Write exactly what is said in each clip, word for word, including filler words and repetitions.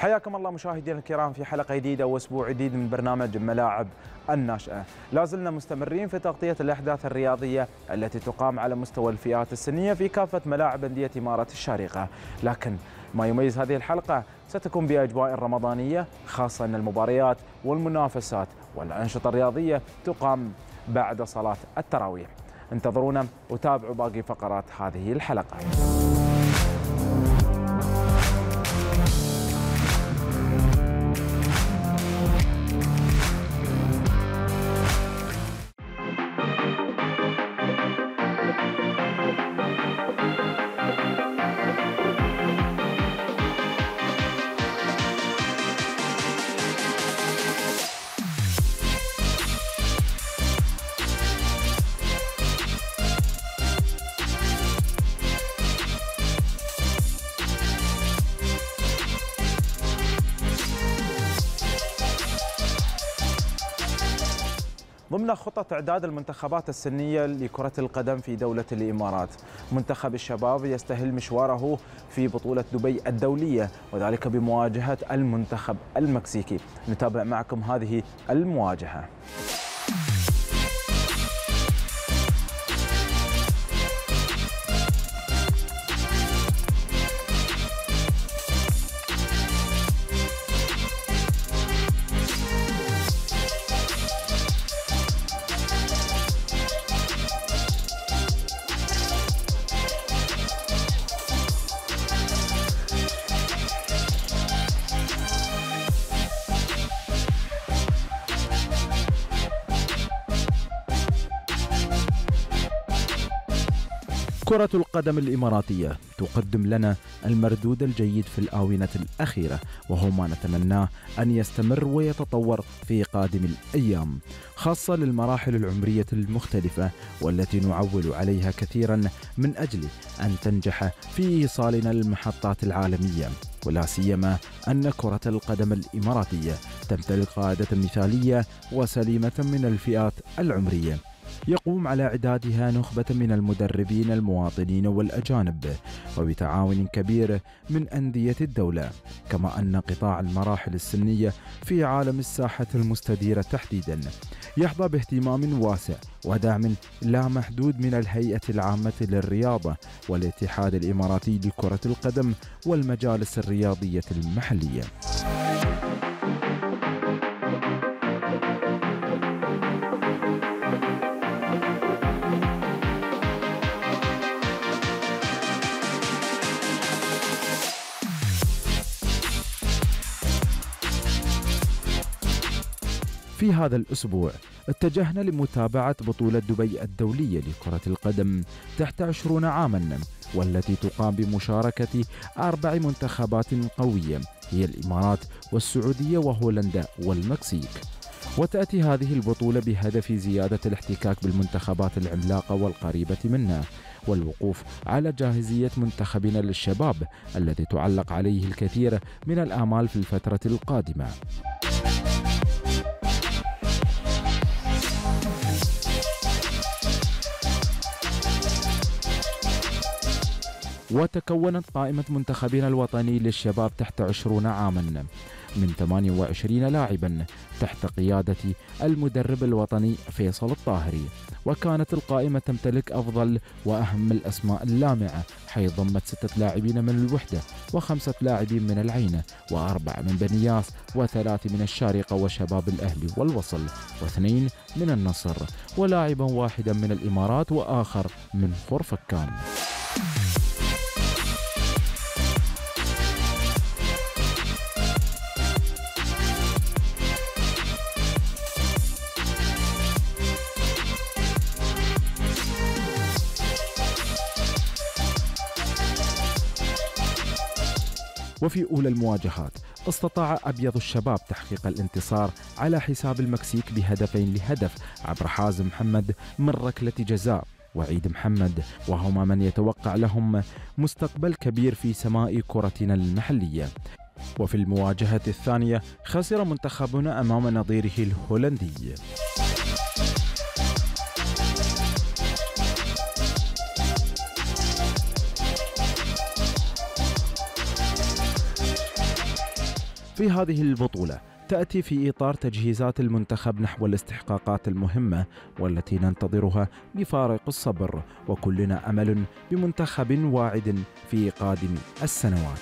حياكم الله مشاهدينا الكرام في حلقة جديدة وأسبوع جديد من برنامج ملاعب الناشئة. لازلنا مستمرين في تغطية الأحداث الرياضية التي تقام على مستوى الفئات السنية في كافة ملاعب أندية إمارة الشارقة، لكن ما يميز هذه الحلقة ستكون بأجواء رمضانية، خاصة أن المباريات والمنافسات والأنشطة الرياضية تقام بعد صلاة التراويح. انتظرونا وتابعوا باقي فقرات هذه الحلقة. ضمن خطط إعداد المنتخبات السنية لكرة القدم في دولة الإمارات، منتخب الشباب يستهل مشواره في بطولة دبي الدولية، وذلك بمواجهة المنتخب المكسيكي. نتابع معكم هذه المواجهة. كرة القدم الإماراتية تقدم لنا المردود الجيد في الآونة الأخيرة، وهو ما نتمناه أن يستمر ويتطور في قادم الأيام، خاصة للمراحل العمرية المختلفة والتي نعول عليها كثيرا من أجل أن تنجح في إيصالنا للمحطات العالمية، ولا سيما أن كرة القدم الإماراتية تمتلك قاعدة مثالية وسليمة من الفئات العمرية، يقوم على إعدادها نخبة من المدربين المواطنين والأجانب، وبتعاون كبير من أندية الدولة، كما أن قطاع المراحل السنية في عالم الساحة المستديرة تحديدا يحظى باهتمام واسع ودعم لا محدود من الهيئة العامة للرياضة والاتحاد الإماراتي لكرة القدم والمجالس الرياضية المحلية. في هذا الأسبوع اتجهنا لمتابعة بطولة دبي الدولية لكرة القدم تحت عشرين عاما، والتي تقام بمشاركة أربع منتخبات قوية هي الإمارات والسعودية وهولندا والمكسيك. وتأتي هذه البطولة بهدف زيادة الاحتكاك بالمنتخبات العملاقة والقريبة منا، والوقوف على جاهزية منتخبنا للشباب الذي تعلق عليه الكثير من الآمال في الفترة القادمة. وتكونت قائمة منتخبنا الوطني للشباب تحت عشرين عاما من ثمانية وعشرين لاعبا تحت قيادة المدرب الوطني فيصل الطاهري، وكانت القائمة تمتلك أفضل وأهم الأسماء اللامعة، حيث ضمت ستة لاعبين من الوحدة وخمسة لاعبين من العين وأربعة من بنياس وثلاثة من الشارقة وشباب الأهلي والوصل واثنين من النصر ولاعبا واحدا من الإمارات وآخر من خرفكان. وفي أولى المواجهات استطاع أبيض الشباب تحقيق الانتصار على حساب المكسيك بهدفين لهدف عبر حازم محمد من ركلة جزاء وعيد محمد، وهما من يتوقع لهم مستقبل كبير في سماء كرتنا المحلية. وفي المواجهة الثانية خسر منتخبنا أمام نظيره الهولندي. في هذه البطولة تأتي في إطار تجهيزات المنتخب نحو الاستحقاقات المهمة والتي ننتظرها بفارق الصبر، وكلنا أمل بمنتخب واعد في قادم السنوات.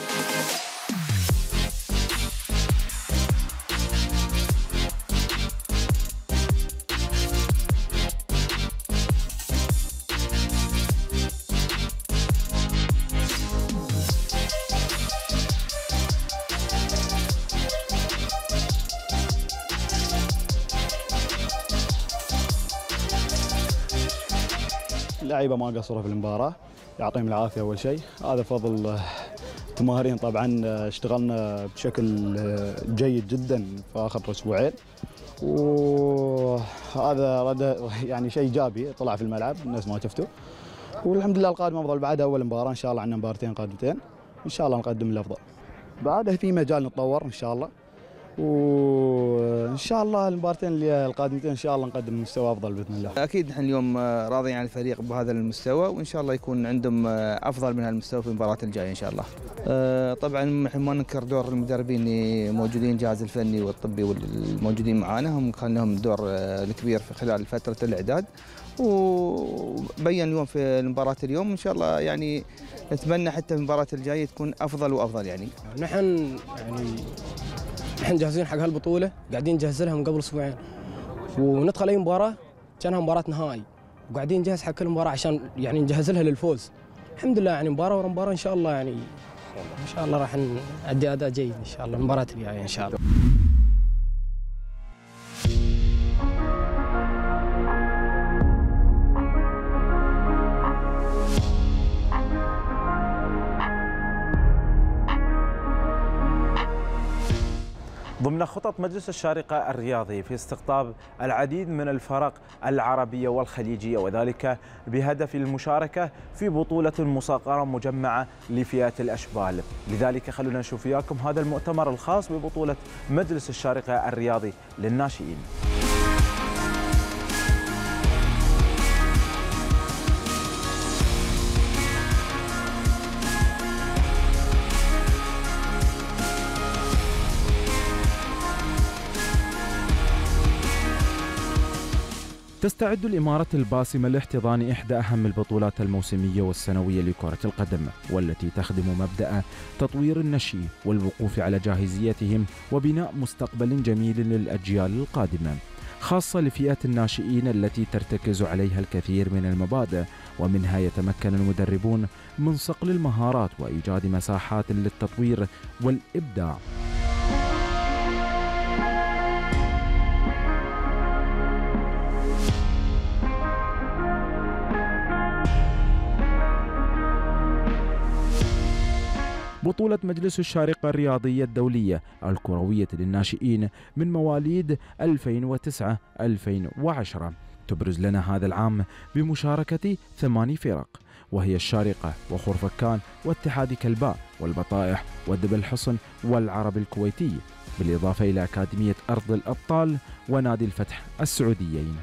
اللعيبه ما قصروا في المباراه، يعطيهم العافيه اول شيء، هذا فضل التمارين. طبعا اشتغلنا بشكل جيد جدا في اخر اسبوعين، وهذا رد يعني شيء ايجابي طلع في الملعب الناس ما شفتوا، والحمد لله القادم افضل. بعدها اول مباراه ان شاء الله عندنا مباراتين قادمتين ان شاء الله نقدم الافضل، بعدها في مجال نتطور ان شاء الله، وان شاء الله المباراتين اللي القادمتين ان شاء الله نقدم مستوى افضل باذن الله. اكيد نحن اليوم راضيين عن الفريق بهذا المستوى، وان شاء الله يكون عندهم افضل من هالمستوى في المباريات الجايه ان شاء الله. طبعا نحن ما ننكر دور المدربين اللي موجودين، الجهاز الفني والطبي والموجودين معانا، هم كان لهم دور الكبير في خلال فتره الاعداد، وبين اليوم في المباراه اليوم ان شاء الله يعني نتمنى حتى في المباراه الجايه تكون افضل وافضل. يعني نحن يعني نحن جاهزين حق هالبطوله، قاعدين نجهز لها من قبل اسبوعين، وندخل اي مباراه كانها مباراه نهائي، وقاعدين نجهز حق كل مباراه عشان يعني نجهز لها للفوز. الحمد لله يعني مباراه ورا مباراه ان شاء الله، يعني ان شاء الله راح نأدي اداء جيد ان شاء الله المباراه الجايه ان شاء الله. ضمن خطط مجلس الشارقة الرياضي في استقطاب العديد من الفرق العربية والخليجية، وذلك بهدف المشاركة في بطولة مصغرة مجمعة لفئات الأشبال. لذلك خلونا نشوف وياكم هذا المؤتمر الخاص ببطولة مجلس الشارقة الرياضي للناشئين. تستعد الإمارة الباسمة لاحتضان إحدى أهم البطولات الموسمية والسنوية لكرة القدم، والتي تخدم مبدأ تطوير النشء والوقوف على جاهزيتهم وبناء مستقبل جميل للأجيال القادمة، خاصة لفئة الناشئين التي ترتكز عليها الكثير من المبادئ، ومنها يتمكن المدربون من صقل المهارات وإيجاد مساحات للتطوير والإبداع. بطولة مجلس الشارقة الرياضية الدولية الكروية للناشئين من مواليد ألفين وتسعة ألفين وعشرة تبرز لنا هذا العام بمشاركة ثماني فرق، وهي الشارقة وخرفكان واتحاد كلباء والبطائح ودبل حصن والعرب الكويتي، بالإضافة إلى أكاديمية أرض الأبطال ونادي الفتح السعوديين.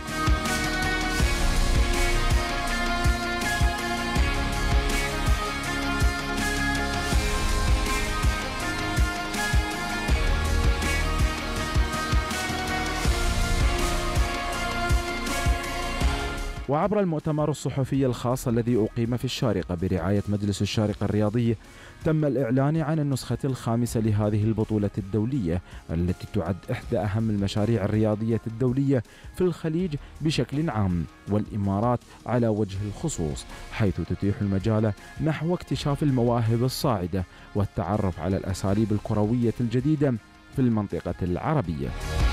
وعبر المؤتمر الصحفي الخاص الذي أقيم في الشارقة برعاية مجلس الشارقة الرياضي، تم الإعلان عن النسخة الخامسة لهذه البطولة الدولية التي تعد إحدى أهم المشاريع الرياضية الدولية في الخليج بشكل عام والإمارات على وجه الخصوص، حيث تتيح المجال نحو اكتشاف المواهب الصاعدة والتعرف على الأساليب الكروية الجديدة في المنطقة العربية.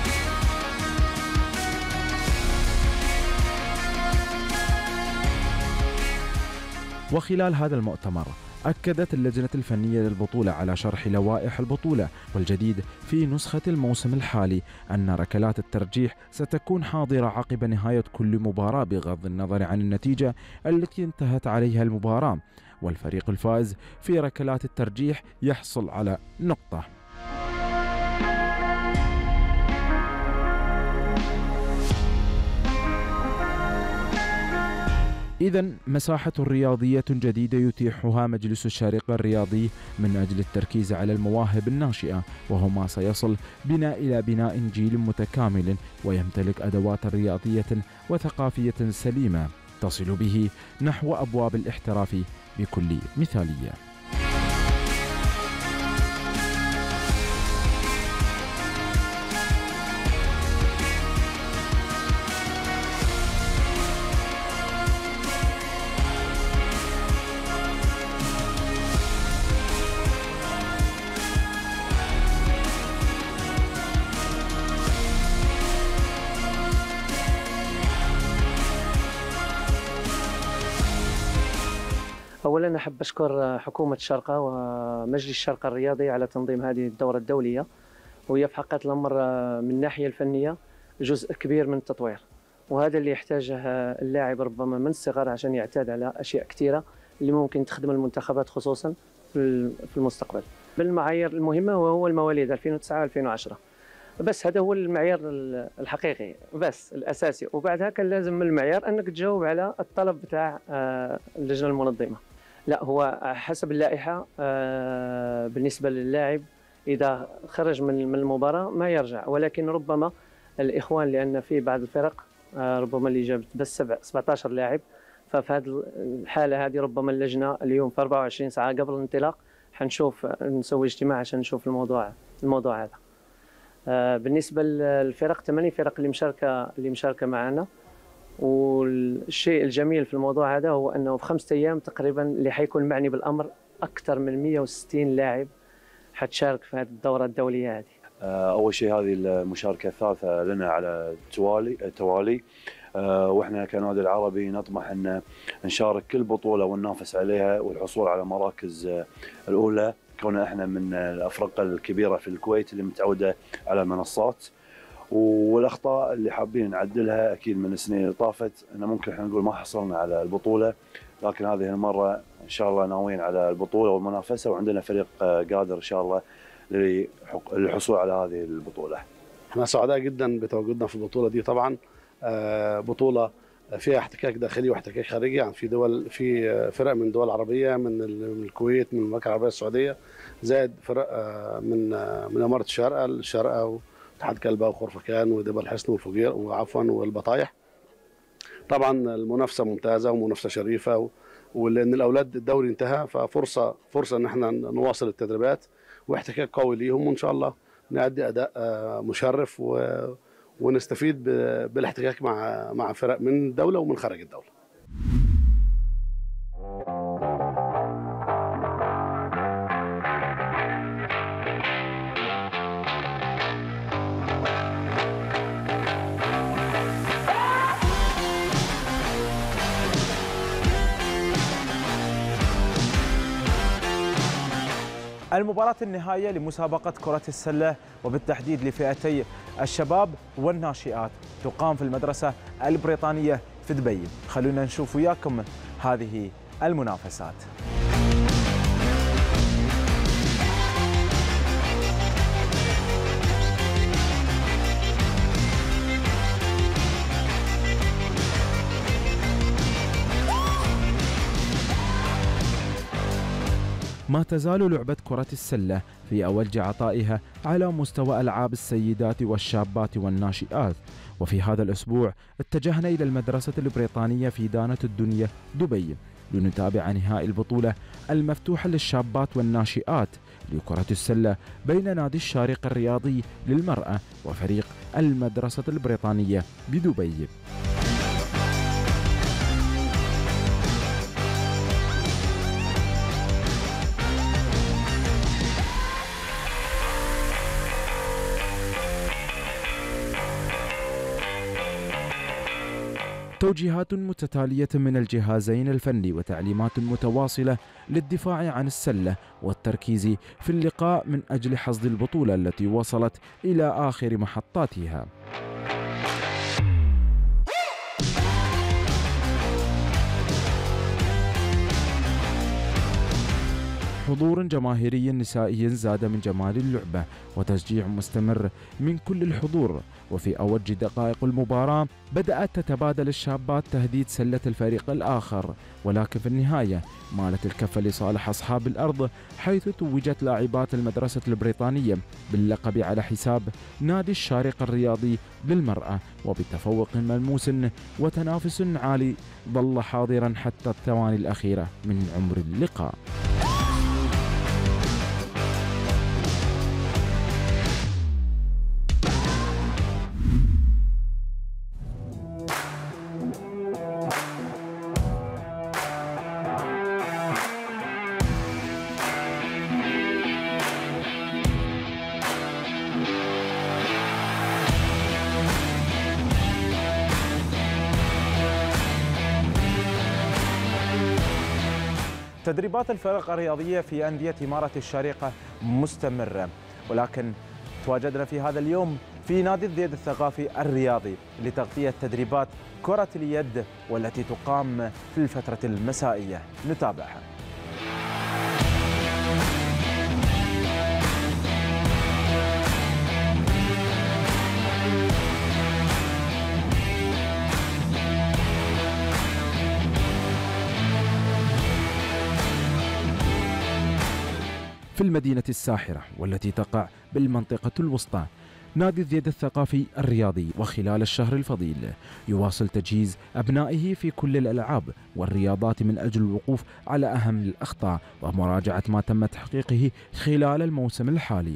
وخلال هذا المؤتمر أكدت اللجنة الفنية للبطولة على شرح لوائح البطولة، والجديد في نسخة الموسم الحالي أن ركلات الترجيح ستكون حاضرة عقب نهاية كل مباراة بغض النظر عن النتيجة التي انتهت عليها المباراة، والفريق الفائز في ركلات الترجيح يحصل على نقطة. إذا مساحة رياضية جديدة يتيحها مجلس الشارقة الرياضي من أجل التركيز على المواهب الناشئة، وهو ما سيصل بنا إلى بناء جيل متكامل ويمتلك أدوات رياضية وثقافية سليمة تصل به نحو أبواب الاحتراف بكل مثالية. أولا أحب أشكر حكومة الشارقة ومجلس الشارقة الرياضي على تنظيم هذه الدورة الدولية، وهي في حقيقة الأمر من الناحية الفنية جزء كبير من التطوير، وهذا اللي يحتاجه اللاعب ربما من الصغر عشان يعتاد على أشياء كثيرة اللي ممكن تخدم المنتخبات خصوصا في المستقبل. بالمعايير المهمة وهو المواليد ألفين وتسعة ألفين وعشرة، بس هذا هو المعيار الحقيقي بس الأساسي، وبعدها كان لازم من المعيار أنك تجاوب على الطلب بتاع اللجنة المنظمة. لا، هو حسب اللائحة بالنسبة للاعب إذا خرج من المباراة ما يرجع، ولكن ربما الإخوان لأن في بعض الفرق ربما اللي جابت بس سبعة عشر لاعب، ففي هذه الحالة هذه ربما اللجنة اليوم في أربعة وعشرين ساعة قبل الانطلاق حنشوف نسوي اجتماع عشان نشوف الموضوع الموضوع هذا. بالنسبة للفرق ثمانية فرق اللي مشاركة اللي مشاركة معنا، والشيء الجميل في الموضوع هذا هو أنه في خمسة أيام تقريبا اللي حيكون معني بالأمر أكثر من مئة وستين لاعب حتشارك في هذه الدورة الدولية هذه. أول شيء هذه المشاركة الثالثة لنا على التوالي التوالي واحنا كنادي العربي نطمح ان نشارك كل بطولة وننافس عليها والحصول على مراكز الأولى، كوننا احنا من الأفرقة الكبيرة في الكويت اللي متعودة على المنصات. والاخطاء اللي حابين نعدلها اكيد من السنين اللي طافت، ان ممكن احنا نقول ما حصلنا على البطوله، لكن هذه المره ان شاء الله ناويين على البطوله والمنافسه، وعندنا فريق قادر ان شاء الله للحصول على هذه البطوله. احنا سعداء جدا بتواجدنا في البطوله دي، طبعا بطوله فيها احتكاك داخلي واحتكاك خارجي، يعني في دول في فرق من دول عربيه، من الكويت، من المملكه العربيه السعوديه، زائد فرق من من اماره الشارقه الشارقه اتحاد كلبة وخرفكان ودبا الحصن وفجير وعفوا والبطايح. طبعا المنافسه ممتازه ومنافسه شريفه، ولان الاولاد الدوري انتهى ففرصه فرصه ان احنا نواصل التدريبات واحتكاك قوي ليهم، وان شاء الله نأدي اداء مشرف ونستفيد بالاحتكاك مع مع فرق من الدوله ومن خارج الدوله. المباراة النهائية لمسابقة كرة السلة وبالتحديد لفئتي الشباب والناشئات تقام في المدرسة البريطانية في دبي. خلونا نشوف وياكم هذه المنافسات. ما تزال لعبة كرة السلة في أوج عطائها على مستوى ألعاب السيدات والشابات والناشئات، وفي هذا الأسبوع اتجهنا إلى المدرسة البريطانية في دانة الدنيا دبي لنتابع نهائي البطولة المفتوحة للشابات والناشئات لكرة السلة بين نادي الشارقة الرياضي للمرأة وفريق المدرسة البريطانية بدبي. توجيهات متتالية من الجهازين الفني وتعليمات متواصلة للدفاع عن السلة والتركيز في اللقاء من أجل حصد البطولة التي وصلت إلى آخر محطاتها. حضور جماهيري نسائي زاد من جمال اللعبة وتشجيع مستمر من كل الحضور. وفي أوج دقائق المباراة بدأت تتبادل الشابات تهديد سلة الفريق الآخر، ولكن في النهاية مالت الكفة لصالح أصحاب الأرض، حيث توجت لاعبات المدرسة البريطانية باللقب على حساب نادي الشارقة الرياضي للمرأة، وبتفوق ملموس وتنافس عالي ظل حاضرا حتى الثواني الأخيرة من عمر اللقاء. تدريبات الفرق الرياضية في أندية إمارة الشارقة مستمرة، ولكن تواجدنا في هذا اليوم في نادي الذيد الثقافي الرياضي لتغطية تدريبات كرة اليد والتي تقام في الفترة المسائية. نتابعها. في المدينة الساحرة والتي تقع بالمنطقة الوسطى، نادي الذيد الثقافي الرياضي وخلال الشهر الفضيل يواصل تجهيز أبنائه في كل الألعاب والرياضات من أجل الوقوف على أهم الأخطاء ومراجعة ما تم تحقيقه خلال الموسم الحالي.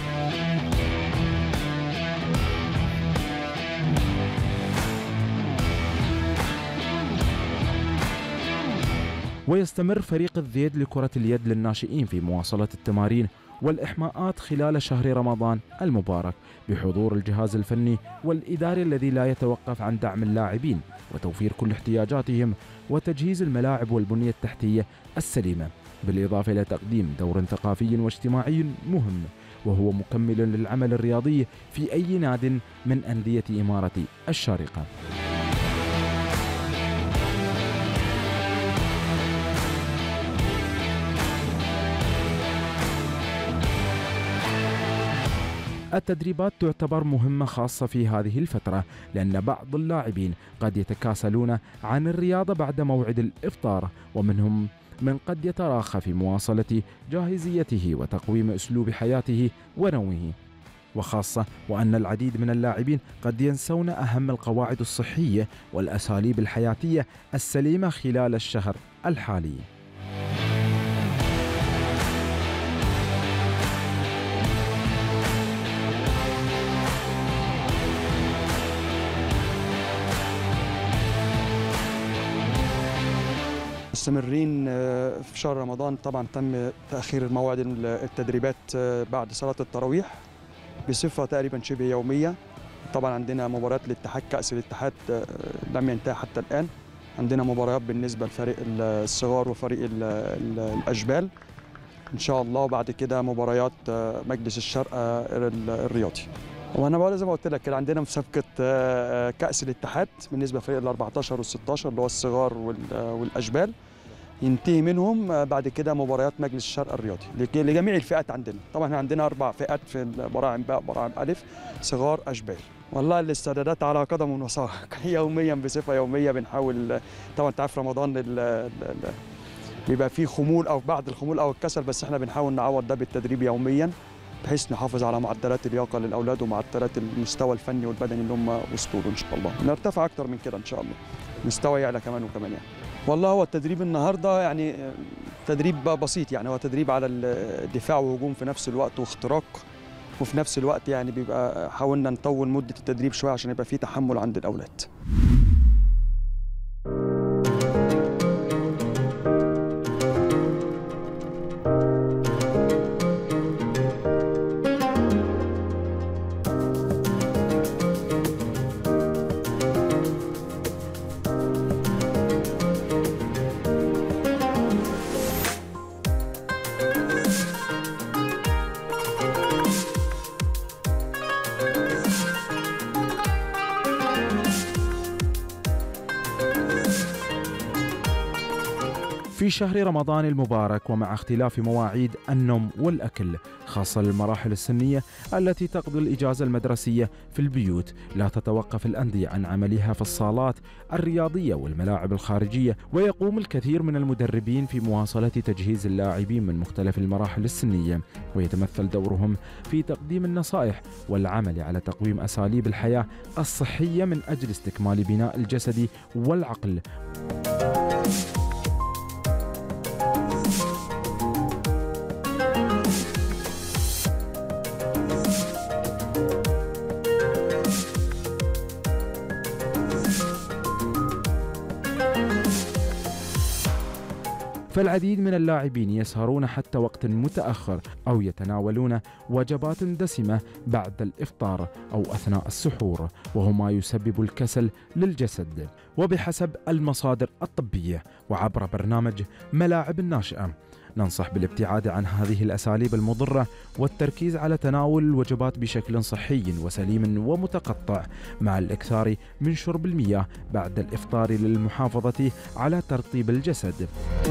ويستمر فريق الذيد لكرة اليد للناشئين في مواصلة التمارين والإحماءات خلال شهر رمضان المبارك بحضور الجهاز الفني والإداري الذي لا يتوقف عن دعم اللاعبين وتوفير كل احتياجاتهم وتجهيز الملاعب والبنية التحتية السليمة، بالإضافة إلى تقديم دور ثقافي واجتماعي مهم وهو مكمل للعمل الرياضي في أي ناد من أندية إمارة الشارقة. التدريبات تعتبر مهمة خاصة في هذه الفترة، لأن بعض اللاعبين قد يتكاسلون عن الرياضة بعد موعد الإفطار، ومنهم من قد يتراخى في مواصلة جاهزيته وتقويم أسلوب حياته ونومه، وخاصة وأن العديد من اللاعبين قد ينسون أهم القواعد الصحية والأساليب الحياتية السليمة خلال الشهر الحالي. مستمرين في شهر رمضان. طبعا تم تأخير موعد التدريبات بعد صلاة التراويح بصفة تقريبا شبه يومية. طبعا عندنا مباريات الاتحاد، كأس الاتحاد لم ينتهي حتى الآن. عندنا مباريات بالنسبة لفريق الصغار وفريق الأشبال إن شاء الله، وبعد كده مباريات مجلس الشارقة الرياضي. وانا بقول زي ما قلت لك كده عندنا مسابقه كأس الاتحاد بالنسبه لفريق ال أربعتاشر وال ستاشر اللي هو الصغار والاشبال، ينتهي منهم بعد كده مباريات مجلس الشارقة الرياضي لجميع الفئات. عندنا طبعا احنا عندنا اربع فئات في البراعم باء براعم الف صغار اشبال. والله الاستعدادات على قدم وساق يوميا بصفه يوميه بنحاول. طبعا انت عارف رمضان بيبقى فيه خمول او بعد الخمول او الكسل، بس احنا بنحاول نعوض ده بالتدريب يوميا بحيث نحافظ على معدلات اللياقه للاولاد ومعدلات المستوى الفني والبدني اللي هم وصلوا له ان شاء الله. نرتفع اكتر من كده ان شاء الله، مستوى يعلى كمان وكمان يعني. والله هو التدريب النهارده يعني تدريب بسيط، يعني هو تدريب على الدفاع وهجوم في نفس الوقت واختراق، وفي نفس الوقت يعني بيبقى حاولنا نطول مده التدريب شويه عشان يبقى فيه تحمل عند الاولاد. في شهر رمضان المبارك ومع اختلاف مواعيد النوم والأكل خاصة للمراحل السنية التي تقضي الإجازة المدرسية في البيوت، لا تتوقف الأندية عن عملها في الصالات الرياضية والملاعب الخارجية، ويقوم الكثير من المدربين في مواصلة تجهيز اللاعبين من مختلف المراحل السنية، ويتمثل دورهم في تقديم النصائح والعمل على تقويم أساليب الحياة الصحية من أجل استكمال بناء الجسد والعقل. فالعديد من اللاعبين يسهرون حتى وقت متأخر أو يتناولون وجبات دسمة بعد الإفطار أو أثناء السحور، وهو ما يسبب الكسل للجسد. وبحسب المصادر الطبية وعبر برنامج ملاعب الناشئة ننصح بالابتعاد عن هذه الأساليب المضرة والتركيز على تناول الوجبات بشكل صحي وسليم ومتقطع، مع الإكثار من شرب المياه بعد الإفطار للمحافظة على ترطيب الجسد.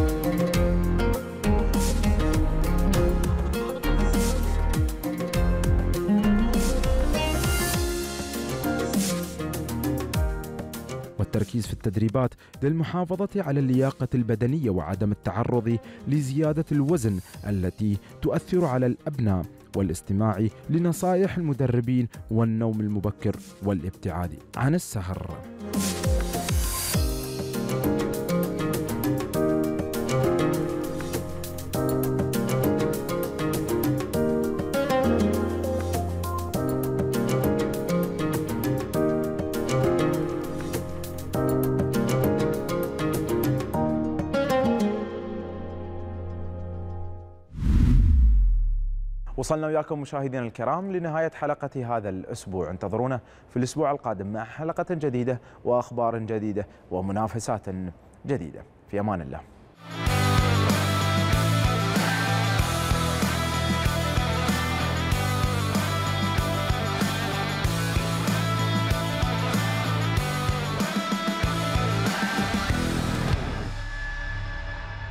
والتركيز في التدريبات للمحافظة على اللياقة البدنية وعدم التعرض لزيادة الوزن التي تؤثر على الأبناء، والاستماع لنصائح المدربين والنوم المبكر والابتعاد عن السهر. وصلنا وياكم مشاهدينا الكرام لنهاية حلقة هذا الأسبوع. انتظرونا في الأسبوع القادم مع حلقة جديدة وأخبار جديدة ومنافسات جديدة. في أمان الله.